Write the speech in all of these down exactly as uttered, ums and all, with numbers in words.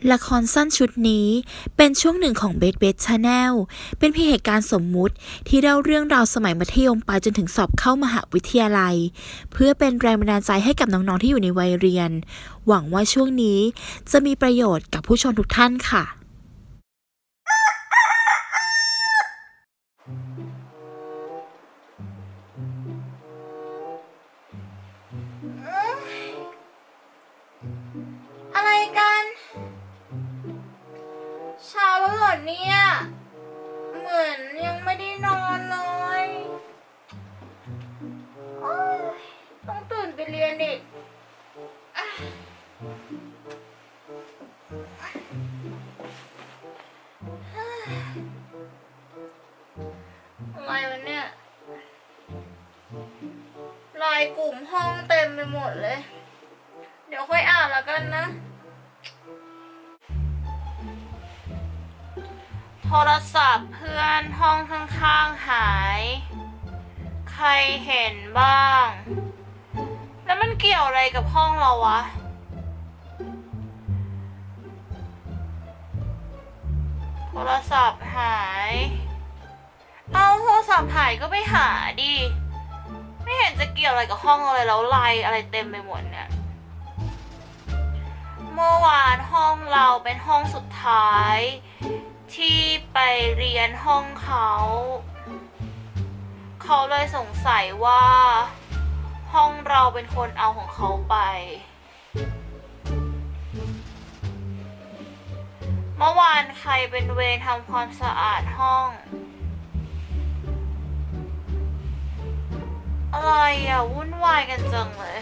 ละครสั้นชุดนี้เป็นช่วงหนึ่งของเบสเบสชาแนลเป็นเพียงเหตุการณ์สมมุติที่เล่าเรื่องราวสมัยมัธยมปลายจนถึงสอบเข้ามหาวิทยาลัยเพื่อเป็นแรงบันดาลใจให้กับน้องๆที่อยู่ในวัยเรียนหวังว่าช่วงนี้จะมีประโยชน์กับผู้ชมทุกท่านค่ะอะไรกันเช้าแล้วเหรอเนี่ยเหมือนยังไม่ได้นอนเลยโอ๊ยต้องตื่นไปเรียนอีกอะไรวะเนี่ยไลน์กลุ่มห้องเต็มไปหมดเลยเดี๋ยวค่อยอ่านแล้วกันนะโทรศัพท์เพื่อนห้องข้างๆหายใครเห็นบ้างแล้วมันเกี่ยวอะไรกับห้องเราวะโทรศัพท์หายเอาโทรศัพท์หายก็ไปหาดิไม่เห็นจะเกี่ยวอะไรกับห้องอะไรแล้วไลน์อะไรเต็มไปหมดเนี่ยเมื่อวานห้องเราเป็นห้องสุดท้ายที่ไปเรียนห้องเขาเขาเลยสงสัยว่าห้องเราเป็นคนเอาของเขาไปเมื่อวานใครเป็นเวรทำความสะอาดห้องอะไรอ่ะวุ่นวายกันจังเลย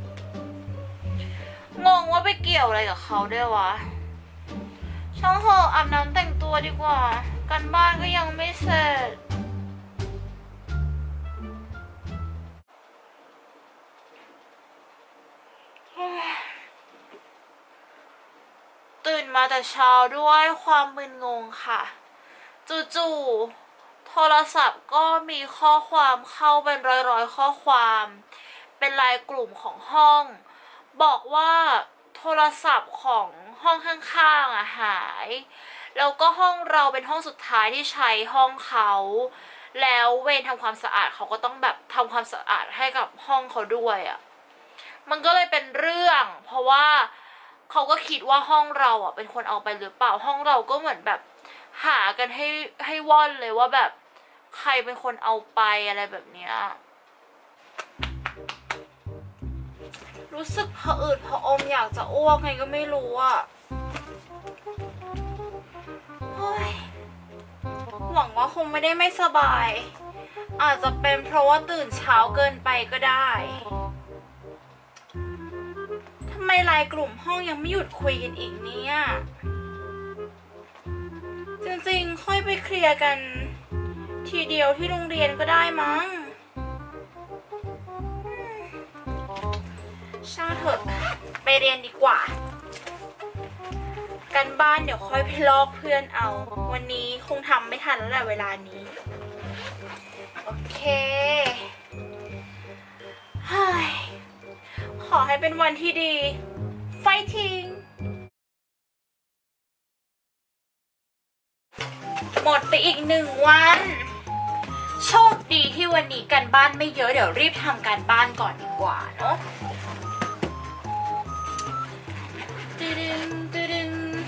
งงว่าไปเกี่ยวอะไรกับเขาด้วยวะช่างเหอะอาบน้ำแต่งตัวดีกว่าการบ้านก็ยังไม่เสร็จตื่นมาแต่เช้าด้วยความมึนงงค่ะจู่ๆโทรศัพท์ก็มีข้อความเข้าเป็นร้อยๆข้อความเป็นไลน์กลุ่มของห้องบอกว่าโทรศัพท์ของห้องข้างๆอ่ะหายแล้วก็ห้องเราเป็นห้องสุดท้ายที่ใช้ห้องเขาแล้วเวรทำความสะอาดเขาก็ต้องแบบทำความสะอาดให้กับห้องเขาด้วยอ่ะมันก็เลยเป็นเรื่องเพราะว่าเขาก็คิดว่าห้องเราอ่ะเป็นคนเอาไปหรือเปล่าห้องเราก็เหมือนแบบหากันให้ให้ว่อนเลยว่าแบบใครเป็นคนเอาไปอะไรแบบเนี้ยรู้สึกผะอืดผะอมอยากจะอ้วกไงก็ไม่รู้อ่ะเฮ้ยหวังว่าคงไม่ได้ไม่สบายอาจจะเป็นเพราะว่าตื่นเช้าเกินไปก็ได้ทำไมไลน์กลุ่มห้องยังไม่หยุดคุยกันอีกเนี่ยจริงๆค่อยไปเคลียร์กันทีเดียวที่โรงเรียนก็ได้มั้งช่างเถอะไปเรียนดีกว่ากันบ้านเดี๋ยวค่อยไปลอกเพื่อนเอาวันนี้คงทำไม่ทันแล้วแหละเวลานี้โอเคเฮ้ยขอให้เป็นวันที่ดีไฟทิ้งหมดไปอีกหนึ่งวันโชคดีที่วันนี้การบ้านไม่เยอะเดี๋ยวรีบทำการบ้านก่อนดีกว่าเนาะตึดึงตึดึง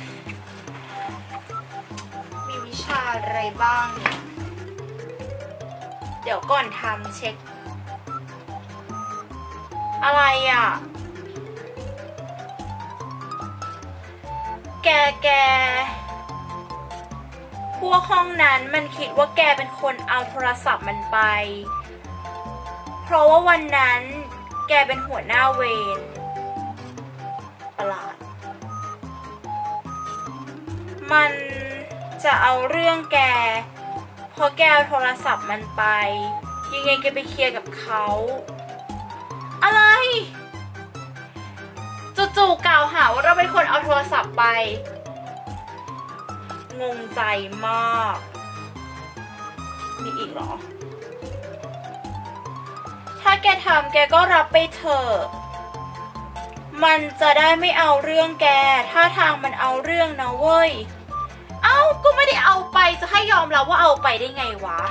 มีวิชาอะไรบ้างเนี่ยเดี๋ยวก่อนทำเช็คอะไรอ่ะแกแกพวกห้องนั้นมันคิดว่าแกเป็นคนเอาโทรศัพท์มันไปเพราะว่าวันนั้นแกเป็นหัวหน้าเวรประหลาดมันจะเอาเรื่องแกเพราะแกเอาโทรศัพท์มันไปยังไงแกไปเคลียร์กับเขาอะไรจู่ๆกล่าวหาว่าเราเป็นคนเอาโทรศัพท์ไปงงใจมากมีอีกเหรอถ้าแกทำแกก็รับไปเถอะมันจะได้ไม่เอาเรื่องแกถ้าทางมันเอาเรื่องนะเว้ยเอ้าก็ไม่ได้เอาไปจะให้ยอมรับว่าเอาไปได้ไงวะ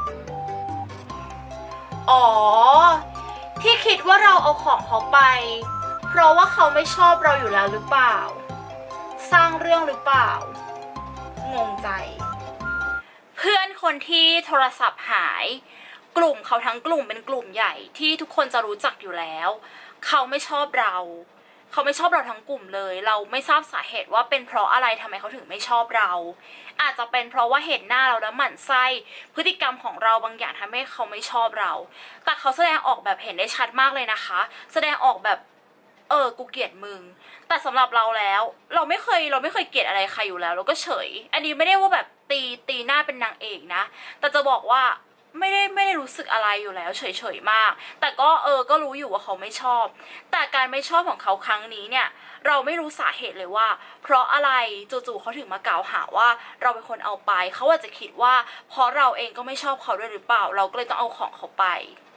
อ๋อที่คิดว่าเราเอาของเขาไปเพราะว่าเขาไม่ชอบเราอยู่แล้วหรือเปล่าสร้างเรื่องหรือเปล่างงใจเพื่อนคนที่โทรศัพท์หายกลุ่มเขาทั้งกลุ่มเป็นกลุ่มใหญ่ที่ทุกคนจะรู้จักอยู่แล้วเขาไม่ชอบเราเขาไม่ชอบเราทั้งกลุ่มเลยเราไม่ทราบสาเหตุว่าเป็นเพราะอะไรทำไมเขาถึงไม่ชอบเราอาจจะเป็นเพราะว่าเห็นหน้าเราแล้วหมั่นไส้พฤติกรรมของเราบางอย่างทำให้เขาไม่ชอบเราแต่เขาแสดงออกแบบเห็นได้ชัดมากเลยนะคะแสดงออกแบบเออกูเกลียดมึงแต่สำหรับเราแล้วเราไม่เคยเราไม่เคยเกลียดอะไรใครอยู่แล้วเราก็เฉยอันนี้ไม่ได้ว่าแบบตีตีหน้าเป็นนางเอกนะแต่จะบอกว่าไม่ได้ไม่ได้รู้สึกอะไรอยู่แล้วเฉยๆมากแต่ก็เออก็รู้อยู่ว่าเขาไม่ชอบแต่การไม่ชอบของเขาครั้งนี้เนี่ยเราไม่รู้สาเหตุเลยว่าเพราะอะไรจู่ๆเขาถึงมากล่าวหาว่าเราเป็นคนเอาไปเขาอาจจะคิดว่าเพราะเราเองก็ไม่ชอบเขาด้วยหรือเปล่าเราก็เลยต้องเอาของเขาไป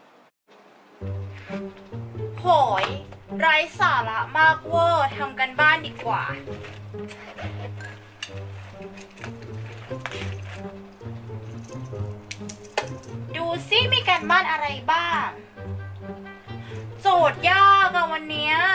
โหยไร้สาระมากเวอร์ทำกันบ้านดีกว่าดูซิมีการบ้านอะไรบ้างโจทย์ยากอะวันเนี้ย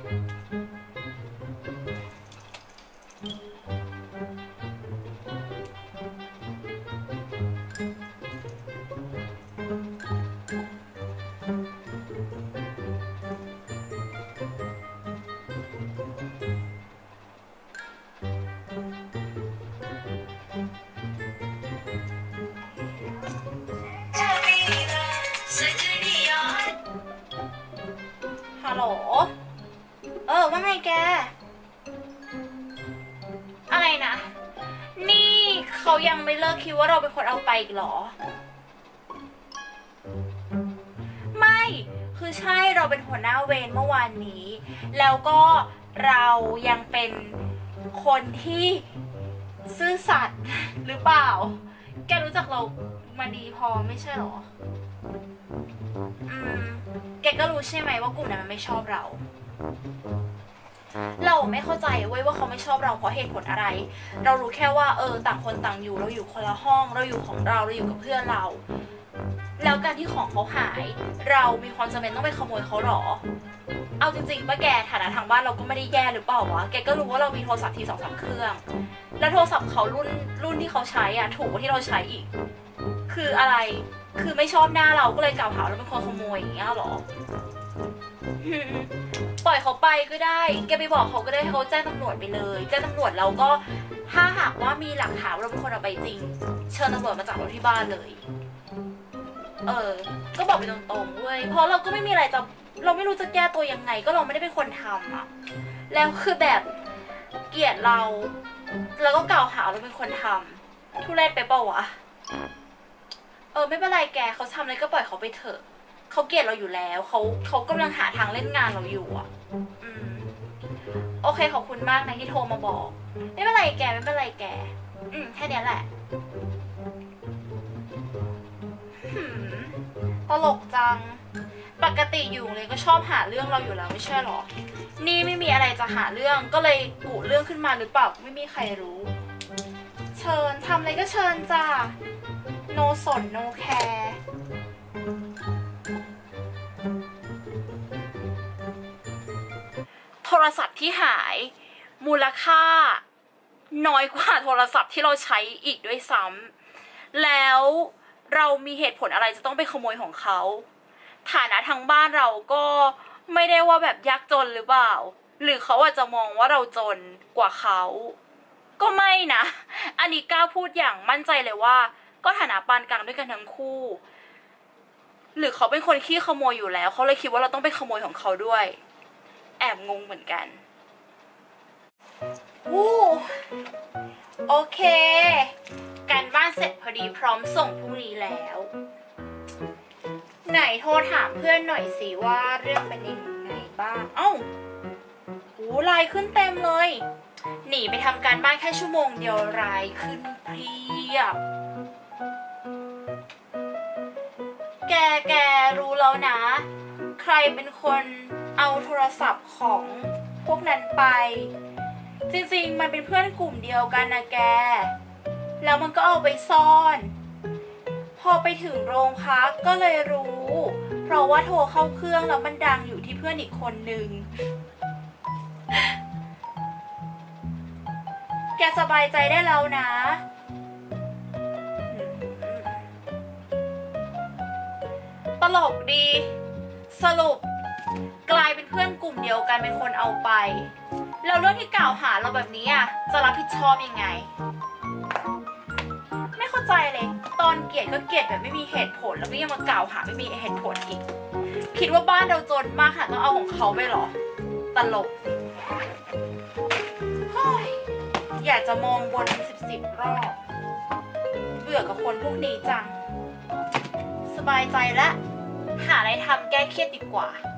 ฮัลโหลเออว่าไงแกอะไรนะนี่เขายังไม่เลิกคิดว่าเราเป็นคนเอาไปอีกเหรอไม่คือใช่เราเป็นหัวหน้าเวรเมื่อวานนี้แล้วก็เรายังเป็นคนที่ซื่อสัตย์หรือเปล่าแกรู้จักเรามาดีพอไม่ใช่หรออืมแกก็รู้ใช่ไหมว่ากลุ่มนั้นมันไม่ชอบเราเราไม่เข้าใจเว้ยว่าเขาไม่ชอบเราเพราะเหตุผลอะไรเรารู้แค่ว่าเออต่างคนต่างอยู่เราอยู่คนละห้องเราอยู่ของเราเราอยู่กับเพื่อนเราแล้วการที่ของเขาหายเรามีความจำเป็นต้องไปขโมยเขาหรอเอาจริงๆป้าแกฐานะทางบ้านเราก็ไม่ได้แย่หรือเปล่าวะแกก็รู้ว่าเรามีโทรศัพท์ทีสองสามเครื่องแล้วโทรศัพท์เขารุ่นรุ่นที่เขาใช้อ่ะถูกกว่าที่เราใช้อีกคืออะไรคือไม่ชอบหน้าเราก็เลยกล่าวหาเราเป็นคนขโมยอย่างเงี้ยหรอปล่อยเขาไปก็ได้แกไปบอกเขาก็ได้ให้เขาแจ้งตำรวจไปเลยแจ้งตำรวจเราก็ถ้าหากว่ามีหลักฐานว่าเราเป็นคนเอาไปจริงเชิญตำรวจมาจับเราที่บ้านเลยเออก็บอกไปตรงๆเว้ยเพราะเราก็ไม่มีอะไรจะเราไม่รู้จะแก้ตัวยังไงก็เราไม่ได้เป็นคนทำอ่ะแล้วคือแบบเกลียดเราแล้วก็กล่าวหาเราเป็นคนทำทุเรศไปเปล่าวะเออไม่เป็นไรแกเขาทำอะไรก็ปล่อยเขาไปเถอะเขาเกลียดเราอยู่แล้วเขาเขากำลังหาทางเล่นงานเราอยู่อ่ะอืมโอเคขอบคุณมากนะที่โทรมาบอกไม่เป็นไรแกไม่เป็นไรแกอืมแค่นี้แหละหืมตลกจังปกติอยู่เลยก็ชอบหาเรื่องเราอยู่แล้วไม่ใช่หรอนี่ไม่มีอะไรจะหาเรื่องก็เลยกุเรื่องขึ้นมาหรือเปล่าไม่มีใครรู้เชิญทำอะไรก็เชิญจ้าโนสนโนแคร์โทรศัพท์ที่หายมูลค่าน้อยกว่าโทรศัพท์ที่เราใช้อีกด้วยซ้ำแล้วเรามีเหตุผลอะไรจะต้องไปขโมยของเขาฐานะทางบ้านเราก็ไม่ได้ว่าแบบยากจนหรือเปล่าหรือเขาอาจจะมองว่าเราจนกว่าเขาก็ไม่นะอันนี้กล้าพูดอย่างมั่นใจเลยว่าก็ฐานะปานกลางด้วยกันทั้งคู่หรือเขาเป็นคนขี้ขโมยอยู่แล้วเขาเลยคิดว่าเราต้องไปขโมยของเขาด้วยแอบงงเหมือนกันวู้โอเคการบ้านเสร็จพอดีพร้อมส่งพรุ่งนี้แล้วไหนโทรถามเพื่อนหน่อยสิว่าเรื่องเป็นยังไงบ้างเอ้าโหไลน์ขึ้นเต็มเลยหนีไปทำการบ้านแค่ชั่วโมงเดียวไลน์ขึ้นเพียบแกแกรู้แล้วนะใครเป็นคนเอาโทรศัพท์ของพวกนั้นไปจริงๆมันเป็นเพื่อนกลุ่มเดียวกันนะแกแล้วมันก็เอาไปซ่อนพอไปถึงโรงพักก็เลยรู้เพราะว่าโทรเข้าเครื่องแล้วมันดังอยู่ที่เพื่อนอีกคนนึงแกสบายใจได้แล้วนะตลกดีสรุปกลายเป็นเพื่อนกลุ่มเดียวกันเป็นคนเอาไปแล้วเรื่องที่กล่าวหาเราแบบนี้อ่ะจะรับผิดชอบยังไงไม่เข้าใจเลยตอนเกลียดก็เกลียดแบบไม่มีเหตุผลแล้วก็ยังมากล่าวหาไม่มีเหตุผลอีกคิดว่าบ้านเราจนมากค่ะต้องเอาของเขาไปหรอตลกอยากจะมองบนสิบสิบรอบเบื่อกับคนพวกนี้จังสบายใจแล้วหาอะไรทำแก้เครียดดีกว่า